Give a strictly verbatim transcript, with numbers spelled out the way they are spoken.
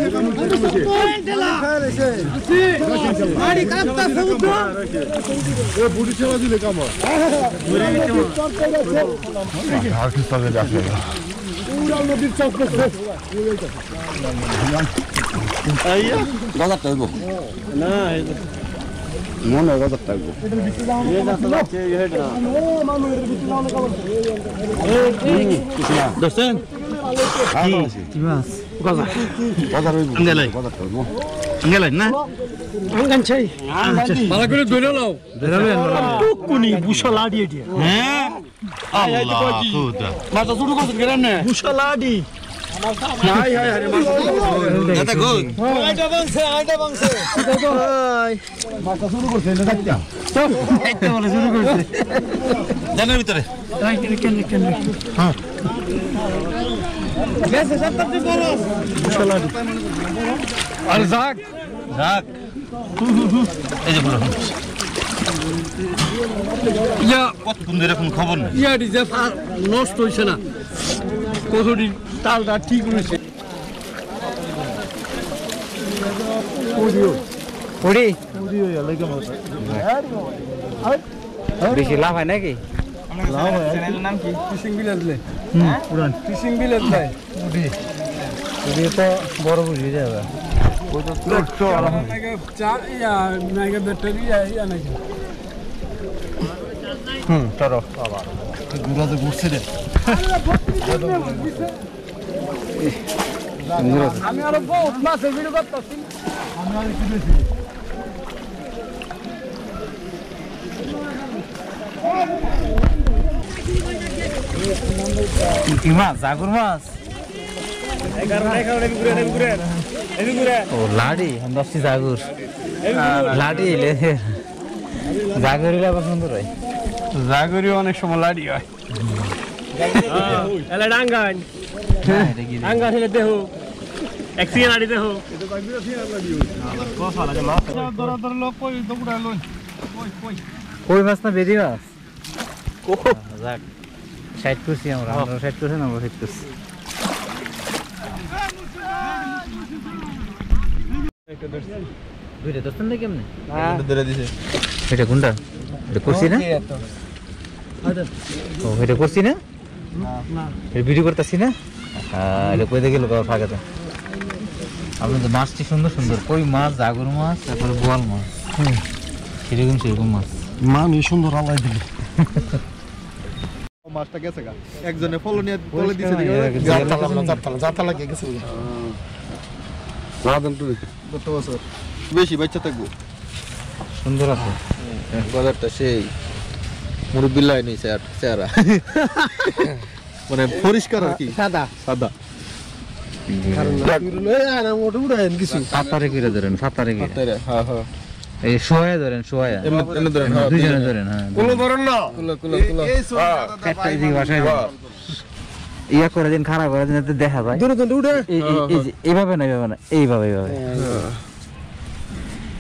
মনে বাজার থাকবো দোস্তেন না আঙ্গান চাই ভালো করে ধরে নাও টুকুনি বুশালা দিয়ে দিয়ে হ্যাঁ আল্লাহ খুদা মাথা শুরু করছেন কেন না বুশালা দি নাই হাই আরে মাথা এটা গো আইটা বংশে আইটা বংশে দেখো ভাই মাথা শুরু করছে না দেখতা তো একটা বলে শুরু করছে জানার ভিতরে তাই কেন কেন হ্যাঁ গেছে সপ্তাহে বলো বুশালা দি আর যাক যাক এই যে বলো ইয়া কত সুন্দর এরকম খবর না ইয়া ডিজে নষ্ট হইছে না কতদিন তালটা ঠিক হয়েছে বেশি লাভ হয় নাকি লাভ হয় নাম কি ফিশিং বিলেজ পুরান ফিশিং বিলেজ তো বড় বুঝে যাবে হুম চলো ঘুরা তো ঘুরছে রে আমি আরো বহুত মাছের ভিডিও করতেছি আমি আর কি দেখি কি মাছ জাগুর মাছ ও লাড়ি দশটি জাগুর লাড়ি জাগুর সুন্দর হয় জাগুরি অনেক সময় লাড়ি হয় এলা ডাঙ্গান ডাঙ্গা হলে দেহো এক্সিয়েন আড়ি দেহো এটা বাগবিরা ফিরা লাগিও আবার কথা লাগে না দরা দরা লোক কই দগুড়া লই কই কই কই মাছ না বেরি মাছ কো যাক ষাট করছি আমরা আমরা ষাট করছি না আমরা ষাট করছি একটা দর্শন দুইটা দর্শন না কেমনে এটা ধরে দিছে এটা কোনটা এটা করছি না আদা ও এটা করছি না না এই ভিডিও করতেছি না হ্যাঁ এটা কই দেখে লোক ফাঁকাতে আপনাদের মাছটি সুন্দর সুন্দর কই মাছ জাগুর মাছ তারপরে বোয়াল মাছ হুম সেরকম সেরকম মাছ মামি সুন্দর আলাই দিল মাছটা গেছে গা একজনে ফলো নিয়ে বলে দিছে জাতলা জাতলা জাতলা লাগে গেছে রাদন তো কত বছর বেশি বাচ্চা থাকবো সুন্দর আছে বাজারটা সেই মুরব্বি লাই নেই স্যার চেহারা মানে পরিষ্কার আর কি সাদা সাদা সাতারে করে ধরেন সাতারে করে হ্যাঁ হ্যাঁ এই শোয়া ধরেন শোয়া এমনি ধরেন দুইজনে ধরেন হ্যাঁ কুলো ধরেন না কুলো কুলো কুলো একটা দিকে বাসায় ইয়া করে দিন খারাপ করে দিন দেখা যায় দুটো দুটো উঠে এইভাবে না এইভাবে না এইভাবে এইভাবে